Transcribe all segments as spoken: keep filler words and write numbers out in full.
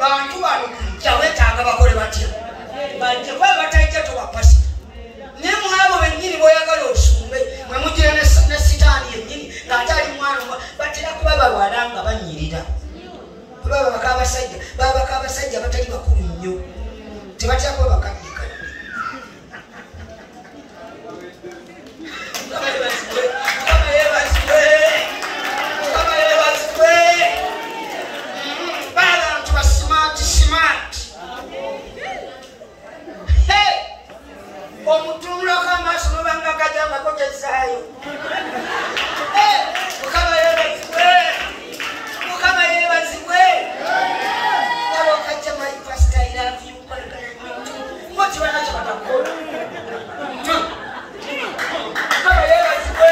bantu bano kyawetaaga bakole batya bajja kuba batajja tobapasi ne mwabo bennyini boyagala osumbe mwe mugira ne sitaani yennyini ng'ate ali mwana batera kuba balwala nga banyirira baba bakabasajja baba bakabasajja batali bakulu nnyo tebatera kuba bakaddika kama yebazibwe kama yebazibwe abantu ba smart smart omutunula kamaso nobanga kajanga kokezaayo mukama yebazibwe mukama yebazibwe alokajja my pastor I love you moti banacho batakola mukama yebazibwe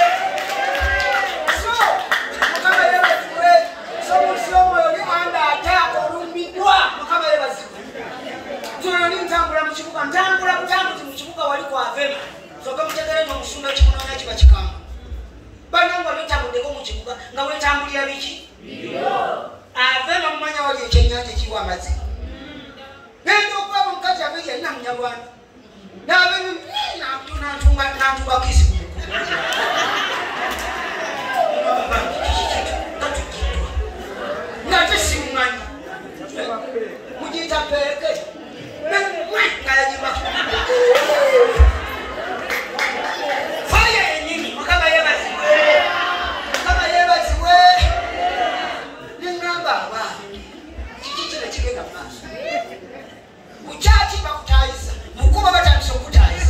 so mukama yebazibwe so musyomo yoli anda atako lumbidwa mukama yebazibwe tuno ni ntambula mu kibuga ntambula kutambuti mu kibuga wali kwa avema soka mutegere no musumba kimunona kiba kikamba banango nitambudeko mu kibuga nga wetambulira biki biyo avema mumanya wali ekyenyanja kiwa amazi nendo kwa mukazi abiri alina munyarwanda n'abenu nantunga nantunga kisi ngate simumanyi mujita peke fire nini mukama yebazibwe mukama yebazibwe ningamba ba kikikira kigenda maaso kuchachi bakutayiza mukuba batandise okutayiza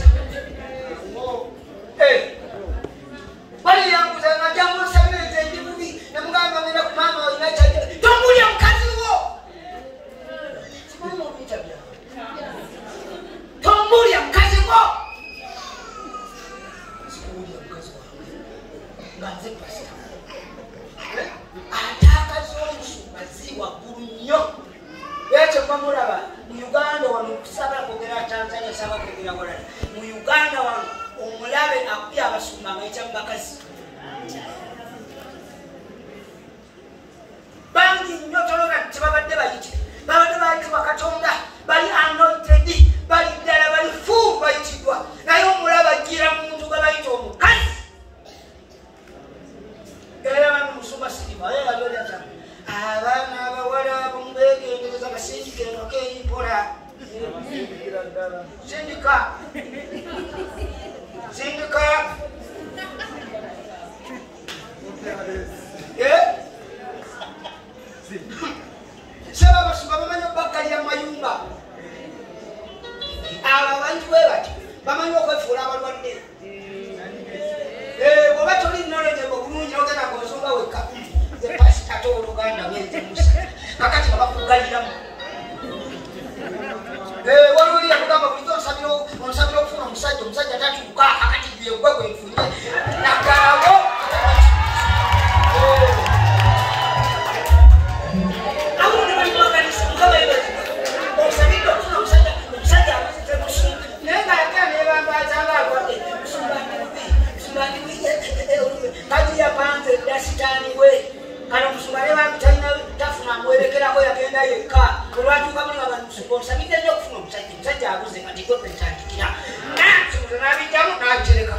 eh bali yangu zana jambo sabirete ndibubi namugamba ngenda ku mama United tombulya mukazi wo simumu bitabya tombulya mukazi wo simumu mukazi wo nganze pastor ataka zonsu baziwa gurunyo yecho kwamuraba mu Uganda wano kusaba kogera Tanzania saba kogera wala mu Uganda wano omulabe akubya abasumba ngaita mbakazi bangi nyotologa tibabadde bayiti babadde bayiti bakatonda bali anointed bali dala bali fu bayitidwa naye omulaba ajira muntu gabayita omukazi era bano musumba siriba era yali ata abana abawala bumbegendereza basindikeno keyipola sindika sindika eh saba basumba bamanyi bakkalira mayumba aba bantu bebati bamanyi okwefuula abalwadde eh bwoba toli knowledge bulungi ogenda konsumba wekka the pastor to Uganda mwenze musa kakati bakugaliramu eh wali ya kugamba kuliko nsabiro onsabiro okufuna omusajja omusajja tatuuka akati bye gwegwe nfunye nakabo awo ne bali mwagalisa mukaba yebezi osabiro okufuna omusajja omusajja amaze musu nenga yakane bambaza ng'alwadde musumbani musumbani kati yapanze dasitani we kana musumale bamutalina tafuna mwerekerako yagenda yekka olwatuuka muli abantu musumba bidde nnyo okufuna omusajja omusajja abuze kati gwe ntandikira nasuuza n'abijjamu n'abitereka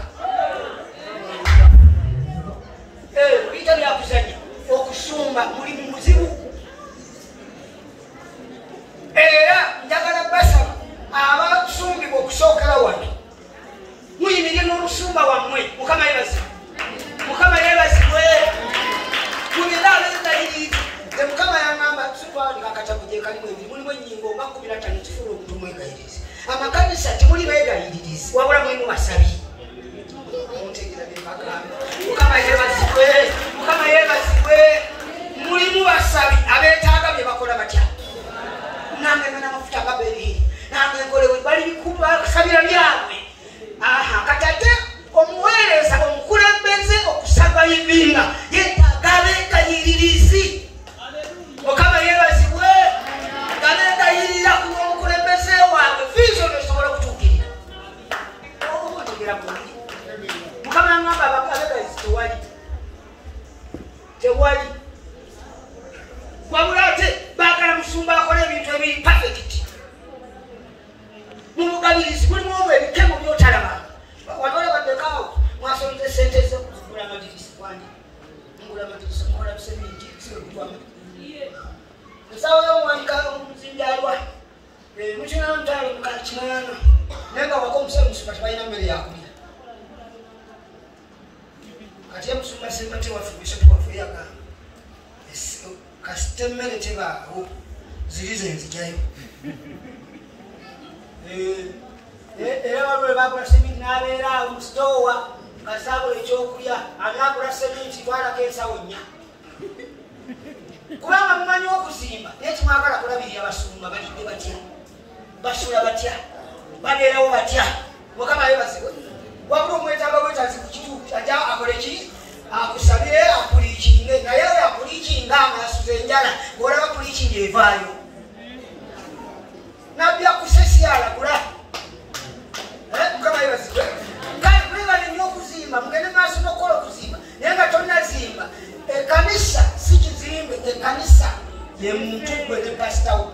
biyita byakuzanya okusumba mulimu muzibu era njagala basaba abasumbibwa okusookera wano muyimirire n'olusumba wammwe mukama yebazibwe mukama yebazibwe the mukama yangamba sitwalika akatabo gye kalimu ebiri mulimu ennyingo nga kumi na ttaano kifuula omuntu mwegayirizi amakanisa temuli beegayiririzi wabula mulimu basabi muntegera bembagamba mukama yebazibwe mukama yebazibwe mulimu basabi abeetaaga bye bakola batya nange ngana amafuta agabeeriri nange nkolewe bali bikubasabira byabwe aha katate omuweereza omukulembeze okusaba ibinga yetaaga abeegayiririzi mukama yebazibwe gabeegayirira ku omukulembeze waabwe vision esobola okutuukirira obutegera bulungi mukama ngamba abeegayizi tewali tewali wabula ate baagala musumba akole ebintu ebiri perfect mumugabirizi mulimu obwo ebikemo byotalaba wanola baddekaawo mwasonze sente zo ngula amadirisa wandi ngula amadirisa mukola bisemingi siwekutwama nsawo yomuwanika omuzimbi alwa mukina mutalo mukakimana naye nga wako omusale musumba tebalina mmere yakulya kati emusumba semba tewafubisa tewafuyaga kasite emmere tebaawo ziri zenzijyayo era walwe bagula seminti n'abeera awo musitowa ngasaabula ekyokulya anagula seminti twalako ensawo nnya kubanga mumanyi okuzimba naye kimwagala kulabirira basumba balidde batya basula batya babeerawo batya mukama yebazibwe wabula omwetaaga bwetazi ku kituufu ajja akola eki akusabire apuliikinge naye apuliikinga ng'asuza enjala ng'olaba puliikingi evaayo nabya kusesi alagula mukama yebazibwe kale mwebale nnyo okuzimba mugende maaso n'okukola okuzimba naye nga tonnazimba ekanisa si kizimbe ekanisa ye muntu gwe ne pasitawo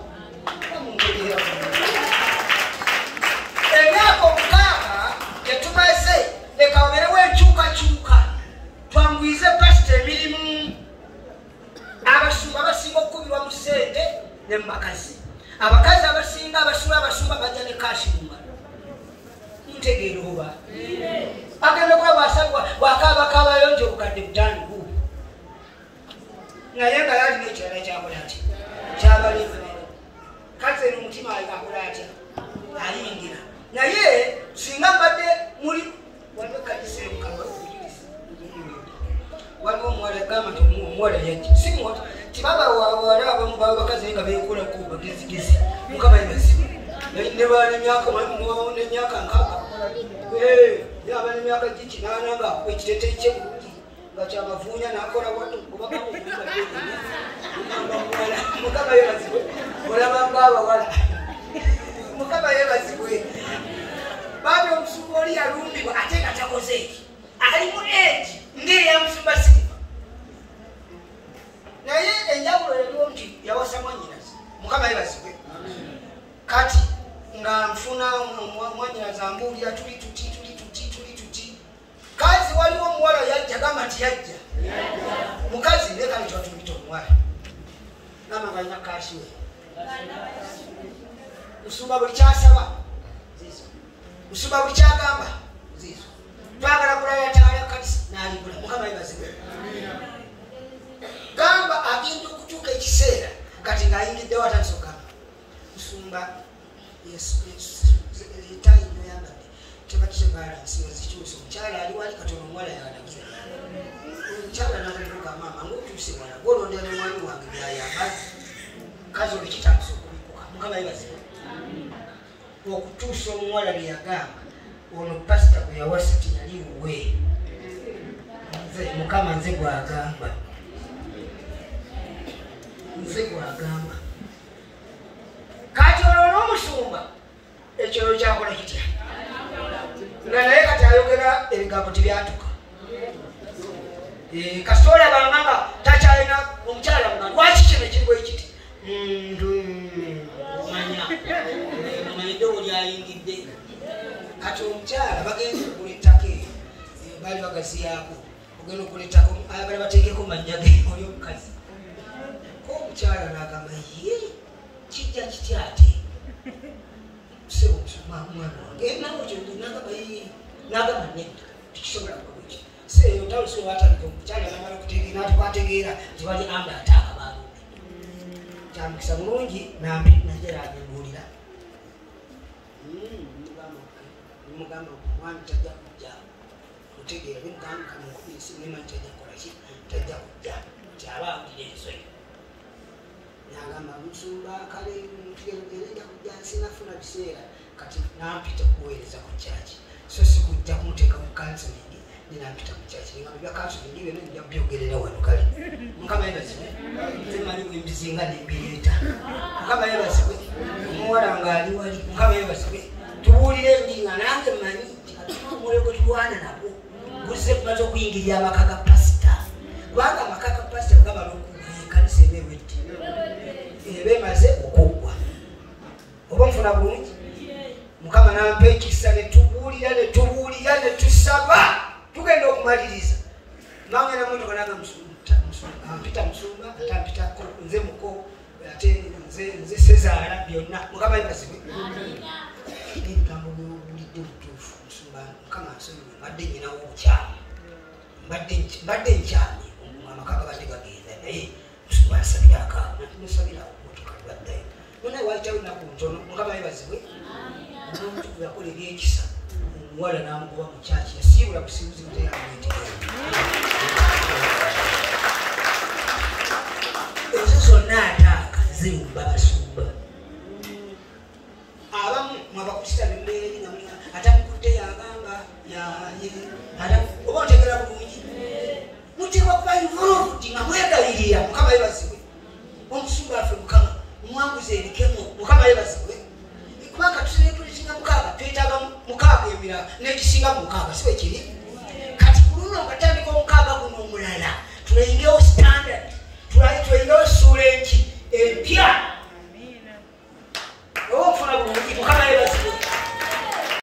emyaka omukaaga tetumaze leka wabeerewo enkyukakyuka twangwize pasita emirimu abasumba abasinga okukubirwa mu ssente ne mu bakazi abakazi abasinga abasula abasumba bajja ne kashi mungalo ntegeera oba agenda kuba bwasabwa bwakaabakaabayonja obukadde butaano buubu naye nga yalina ekirala kyakola atya kyabalinga kazi eno omutima akola atya ayingira naye singa mbadde muli waliwo ekkanisa emukama waliwo omuwala egamba nti omuwala yajja simuwala tibabawala abamu baba bakazi nga beekolako bagezigezi mukama yebazibwe ne bala nemyaka nemyaka nkaaga yaba nemyaka gikinaana nga ekiteteyi kye bulungi nga kyamavuunya nakola wano mukama yebazibwe olabanga abawala mukama yebazibwe baabi omusumba oli yalumbibwa ate nga takoze eki alimu egi ng'eyamusumba siriva naye enjawulo yaliwo nti yawasa mwanyinazi mukama yebazibwe kati nga nfuna mwanyinazi ambuulira tuli tuti tuli tuti tuli tuti kazi waliwo omuwala yajja gamba nti yajja mukazi lekale twatulita omuwala gamba nga alina kaasi we musumba buli kyasaba zizo musumba buli kyagamba zizo twagala kulala taala kanisa n'aligula mukama yebazibwe gamba agenda okutuuka ekiseera kati ng'ayingiddewo atandise okugamba musumba etayinyo yambadde tebakise balansi wezikyuse omukyala ali wali katono omuwala yalagiza omukyala nagaleka maama ngaotuuse wala golondera omwami wange byayambadde kazi oli kitandise okubikuka mukama yebazibwe okutuusa omuwala bye yagamba ono pasita gwe yawasa tiyali wuwe mukama nze gwagamba nze gwagamba kati olwo n'omusumba ekyolo kyakola kitya nga naye kati ayogera ebigambo tebyatuka kasita olabanga nga takyalina omukyala nga lwaki kino ekiriwo ekiti manya manyidde oli ayingidde kati omukyala bagenza okugula ettaka eyo baali bagaziyaako ogenda okugula ettaka bali bateekeko mannyage oli omukazi ko omukyala nagamba ye kijja kitya ate sebo mwana wange nawe kyoli nagamba ye nagamba nedda tikisobola kukola ki seyo talusobola atandika omukyala namala okutegeera natukwategeera tibali anda ataaka baalumbe kyamukisa mulungi nambi najeranyembuulira mugamba omwami tajja kujja mutegeera bimugamba kamunkubisi nimanyi tajja kukolaki tajja kujja nti aba awulira enswe nagamba musumba kale mutugeregerenda kujja sinafuna biseera kati nampita kuweereza ku kyaki so sikujja kumuteeka mu kansoningi ninampita mu kyaki ngamba bya kansoningi byonna nja byogerera wano kale mukama yebazibwe zemali bwembizinga nembireeta mukama yebazibwe omuwala ngaali wali mukama yebazibwe tubuulire enjiri nga nange mmanyi nti katumule gwe tulwana nabwo guzze kumaze okuyingirira amaka ga pasita kubanga amaka ga pasita bwe gabala okuggwa enkanisa eba ewedde eba emaze okuggwa tufuna bulungi mukama nampa ekisa ne tubuulira ne tubuulira ne tusaba tugenda okumaliriza nange namotoka naga ampita musumba ate ampitako nze muko ate nze sezaala byonna mukama yebazibwe ebigambo byobulidde butuufu musumba mukama nsonyiwe mbadde nyinawo obukyami mbadde nkyami amaka gabadde gagenda naye musumba nsabira akaana musabira motoka baddayo naye wayitawo ennaku ntono mukama yebazibwe omuntu yakola ebyekisa omuwala namugoba mu kyaki yasiibula busibuzi buteramwetegera ezo zonna ataaka zirumba basumba abamu mwabakusita nembeeri namuna atamukudde yagamba oba otegera bulungi muteekwa kuba involved nga mwegayirira mukama yebazibwe omusumba affe mukama mwanguza ebikemo mukama yebazibwe kubanga tusenetulisinga mukaaga twetaaga mukaaga ebirala nekisinga mukaaga siwe kiri